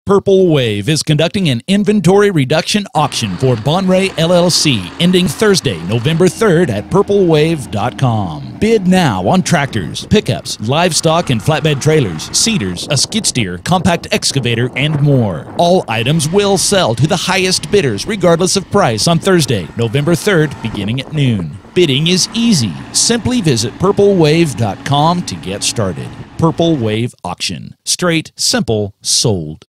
Purple Wave is conducting an inventory reduction auction for Bonray LLC ending Thursday, November 3rd at purplewave.com. Bid now on tractors, pickups, livestock and flatbed trailers, seeders, a skid steer, compact excavator, and more. All items will sell to the highest bidders regardless of price on Thursday, November 3rd, beginning at noon. Bidding is easy. Simply visit purplewave.com to get started. Purple Wave Auction. Straight, simple, sold.